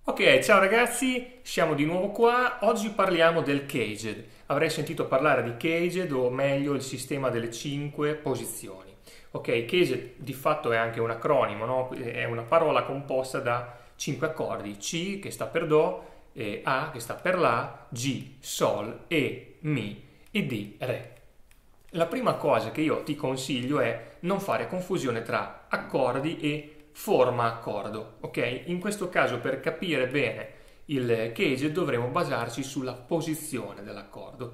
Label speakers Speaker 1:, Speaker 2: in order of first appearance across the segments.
Speaker 1: Ok, ciao ragazzi, siamo di nuovo qua. Oggi parliamo del caged. Avrei sentito parlare di caged, o meglio il sistema delle 5 posizioni. Ok, caged di fatto è anche un acronimo, no? È una parola composta da 5 accordi: C che sta per Do, A che sta per La, G, Sol, E, Mi e D, Re. La prima cosa che io ti consiglio è non fare confusione tra accordi e forma accordo, ok? In questo caso, per capire bene il caged, dovremo basarci sulla posizione dell'accordo.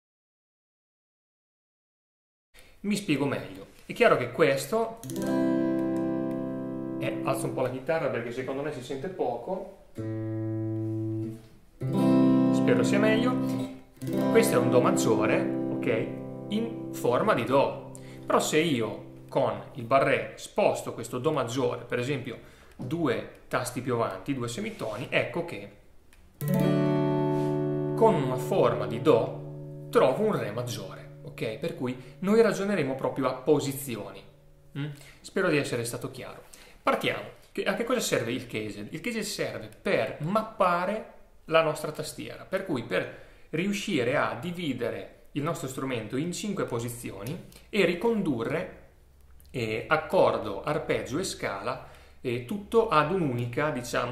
Speaker 1: Mi spiego meglio. È chiaro che questo alzo un po' la chitarra perché secondo me si sente poco. Spero sia meglio. Questo è un Do maggiore, ok? In forma di Do. Però se io con il barré sposto questo Do maggiore, per esempio 2 tasti più avanti, 2 semitoni, ecco che con una forma di Do trovo un Re maggiore, ok? Per cui noi ragioneremo proprio a posizioni. Spero di essere stato chiaro. Partiamo. A che cosa serve il caged? Il caged serve per mappare la nostra tastiera, per cui per riuscire a dividere il nostro strumento in 5 posizioni e ricondurre accordo, arpeggio e scala, tutto ad un'unica,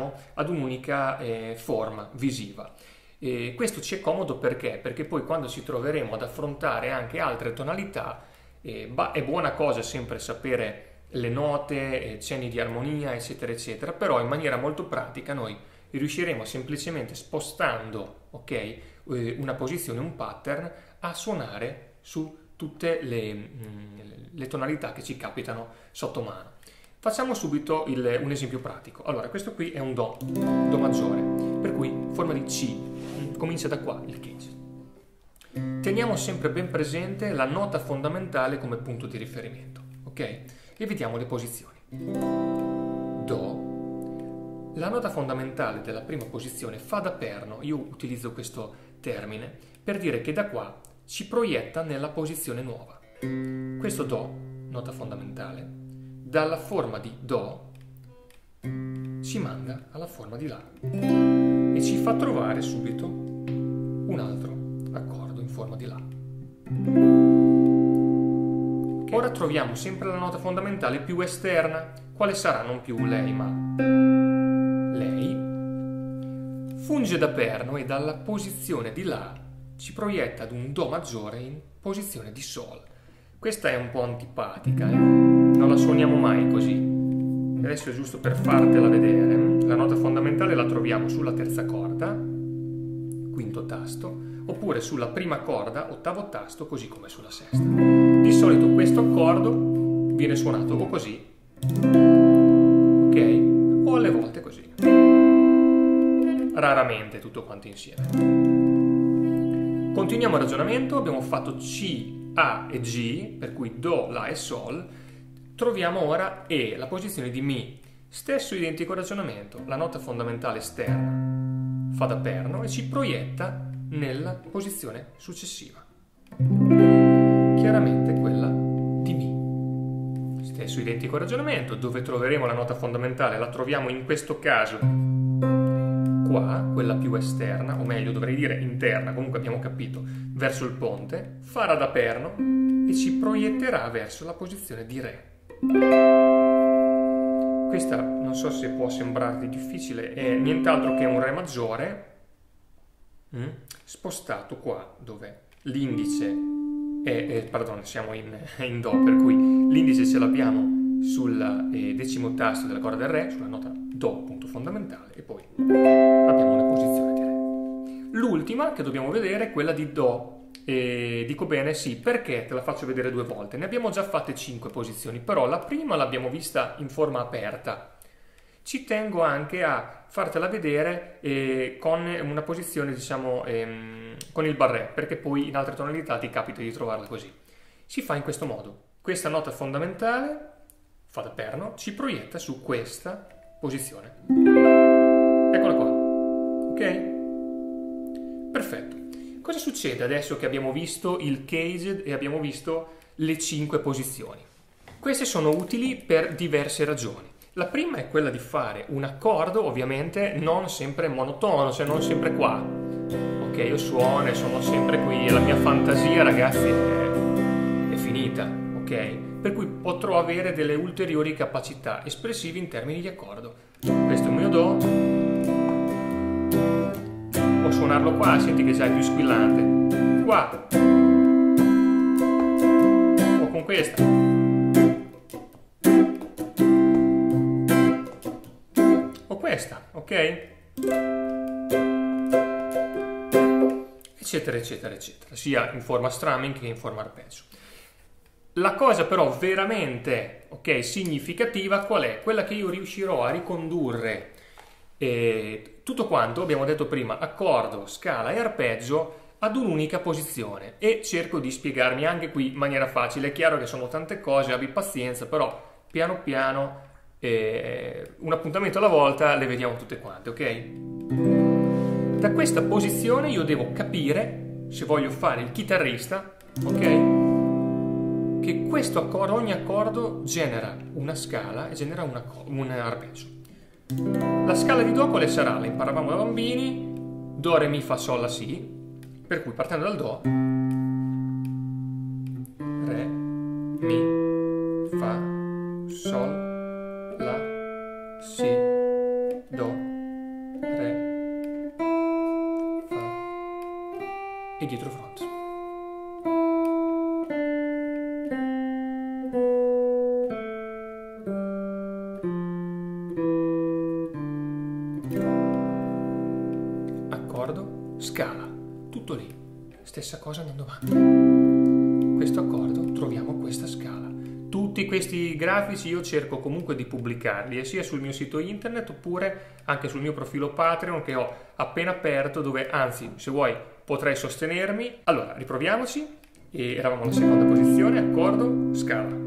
Speaker 1: forma visiva. Questo ci è comodo perché poi quando ci troveremo ad affrontare anche altre tonalità, è buona cosa sempre sapere le note, cenni di armonia, eccetera, eccetera, però in maniera molto pratica noi riusciremo semplicemente spostando, ok, una posizione, un pattern, a suonare su tutte le tonalità che ci capitano sotto mano. Facciamo subito un esempio pratico. Allora, questo qui è un Do maggiore, per cui forma di C, comincia da qua il caged. Teniamo sempre ben presente la nota fondamentale come punto di riferimento, ok? E vediamo le posizioni. Do. La nota fondamentale della prima posizione fa da perno, io utilizzo questo termine, per dire che da qua ci proietta nella posizione nuova. Questo Do, nota fondamentale, dalla forma di Do ci manda alla forma di La e ci fa trovare subito un altro accordo in forma di La. Ora troviamo sempre la nota fondamentale più esterna. Quale sarà? Non più lei, ma lei. Funge da perno e dalla posizione di La ci proietta ad un Do maggiore in posizione di Sol. Questa è un po' antipatica, non la suoniamo mai così. Adesso è giusto per fartela vedere. La nota fondamentale la troviamo sulla terza corda, quinto tasto, oppure sulla prima corda, ottavo tasto, così come sulla sesta. Di solito questo accordo viene suonato o così, ok? O alle volte così. Raramente tutto quanto insieme. Continuiamo il ragionamento, abbiamo fatto C, A e G, per cui Do, La e Sol. Troviamo ora E, la posizione di Mi. Stesso identico ragionamento, la nota fondamentale esterna fa da perno e ci proietta nella posizione successiva. Chiaramente quella di Mi. Stesso identico ragionamento, dove troveremo la nota fondamentale, la troviamo in questo caso qua, quella più esterna, o meglio dovrei dire interna, comunque abbiamo capito, verso il ponte, farà da perno e ci proietterà verso la posizione di Re. Questa non so se può sembrarti difficile, è nient'altro che un Re maggiore spostato qua dove l'indice pardon, siamo in Do, per cui l'indice ce l'abbiamo sul decimo tasto della corda del Re, sulla nota Do, punto fondamentale, e poi abbiamo una posizione di Re. L'ultima che dobbiamo vedere è quella di Do. Dico bene, sì, perché te la faccio vedere 2 volte. Ne abbiamo già fatte 5 posizioni, però la prima l'abbiamo vista in forma aperta. Ci tengo anche a fartela vedere con una posizione, con il barré, perché poi in altre tonalità ti capita di trovarla così. Si fa in questo modo. Questa nota fondamentale fa da perno, ci proietta su questa posizione. Eccola qua. Ok? Perfetto. Cosa succede adesso che abbiamo visto il caged e abbiamo visto le 5 posizioni? Queste sono utili per diverse ragioni. La prima è quella di fare un accordo, ovviamente non sempre monotono, cioè non sempre qua. Ok, io suono e sono sempre qui, e la mia fantasia, ragazzi, è finita, ok? Per cui potrò avere delle ulteriori capacità espressive in termini di accordo. Questo è il mio Do. Può suonarlo qua, senti che già è più squillante. Qua. O con questa. O questa, ok? Eccetera, eccetera, eccetera. Sia in forma strumming che in forma arpeggio. La cosa però veramente, ok, significativa qual è? Quella che io riuscirò a ricondurre tutto quanto, abbiamo detto prima, accordo, scala e arpeggio ad un'unica posizione, e cerco di spiegarmi anche qui in maniera facile. È chiaro che sono tante cose, abbi pazienza, però piano piano, un appuntamento alla volta, le vediamo tutte quante, ok? Da questa posizione io devo capire, se voglio fare il chitarrista, ok? Che questo accordo, ogni accordo genera una scala e genera un arpeggio. La scala di Do quale sarà? La imparavamo da bambini: Do, Re, Mi, Fa, Sol, La, Si. Per cui partendo dal Do, Re, Mi, Fa, Sol, La, Si, Do, Re, Fa e dietro fronte. Scala, tutto lì, stessa cosa andando avanti. Questo accordo, troviamo questa scala. Tutti questi grafici io cerco comunque di pubblicarli, sia sul mio sito internet oppure anche sul mio profilo Patreon che ho appena aperto, dove anzi, se vuoi, potrai sostenermi. Allora, riproviamoci. Eravamo alla seconda posizione, accordo, scala.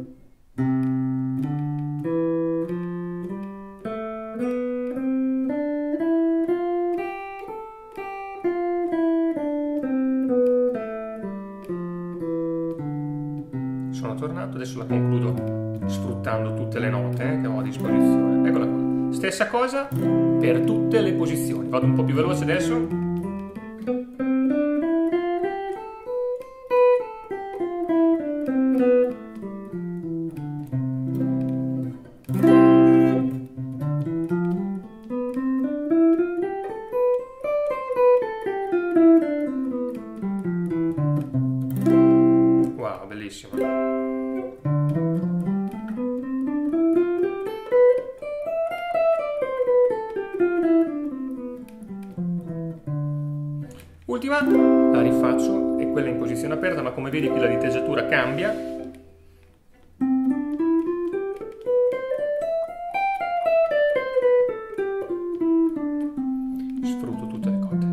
Speaker 1: Sono tornato, adesso la concludo sfruttando tutte le note che ho a disposizione. Eccola qua. Stessa cosa per tutte le posizioni. Vado un po' più veloce adesso. Wow, bellissimo. Ultima, la rifaccio, è quella in posizione aperta, ma come vedi qui la diteggiatura cambia. Sfrutto tutte le cote.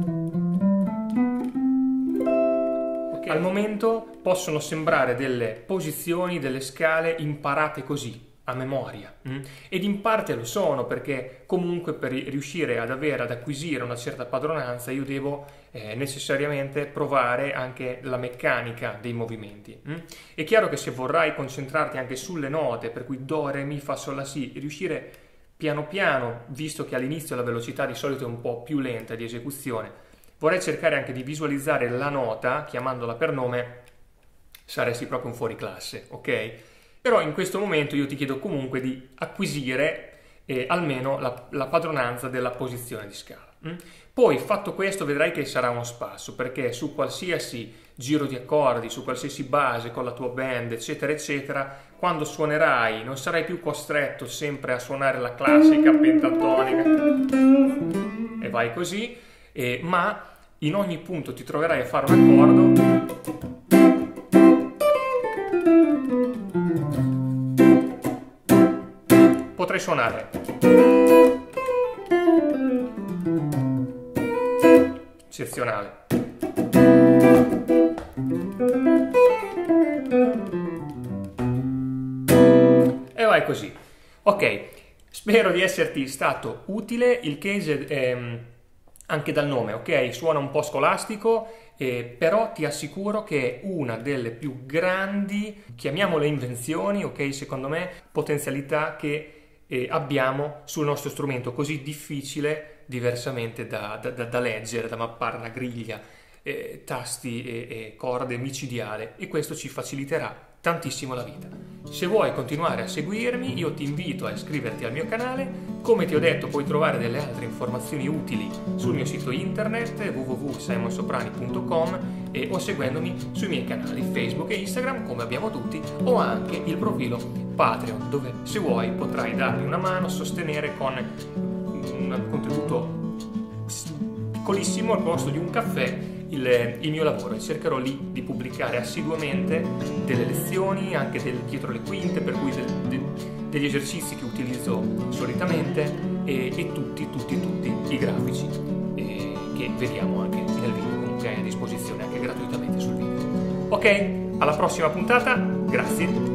Speaker 1: Okay. Al momento possono sembrare delle posizioni, delle scale imparate così, a memoria, ed in parte lo sono, perché comunque per riuscire ad acquisire una certa padronanza io devo necessariamente provare anche la meccanica dei movimenti. È chiaro che se vorrai concentrarti anche sulle note, per cui Do, Re, Mi, Fa, Sol, La, Si, riuscire piano piano, visto che all'inizio la velocità di solito è un po' più lenta di esecuzione, vorrei cercare anche di visualizzare la nota, chiamandola per nome, saresti proprio un fuoriclasse, ok? Però in questo momento io ti chiedo comunque di acquisire almeno la padronanza della posizione di scala. Poi, fatto questo, vedrai che sarà uno spasso, perché su qualsiasi giro di accordi, su qualsiasi base con la tua band, eccetera, eccetera, quando suonerai non sarai più costretto sempre a suonare la classica pentatonica e vai così, ma in ogni punto ti troverai a fare un accordo potrei suonare eccezionale. E vai così. Ok, spero di esserti stato utile. Il case anche dal nome, ok? Suona un po' scolastico, però ti assicuro che è una delle più grandi, chiamiamole invenzioni, ok? Secondo me, potenzialità che abbiamo sul nostro strumento così difficile, diversamente da leggere, da mappare una griglia, tasti e corde micidiali, e questo ci faciliterà tantissimo la vita. Se vuoi continuare a seguirmi, io ti invito a iscriverti al mio canale. Come ti ho detto, puoi trovare delle altre informazioni utili sul mio sito internet www.simonsoprani.com o seguendomi sui miei canali Facebook e Instagram, come abbiamo tutti, o anche il profilo Patreon, dove se vuoi potrai darmi una mano, sostenere con un contributo piccolissimo al costo di un caffè il mio lavoro, e cercherò lì di pubblicare assiduamente delle lezioni, anche dietro le quinte, per cui degli esercizi che utilizzo solitamente e tutti i grafici che vediamo anche nel video, comunque hai a disposizione anche gratuitamente sul video. Ok, alla prossima puntata, grazie.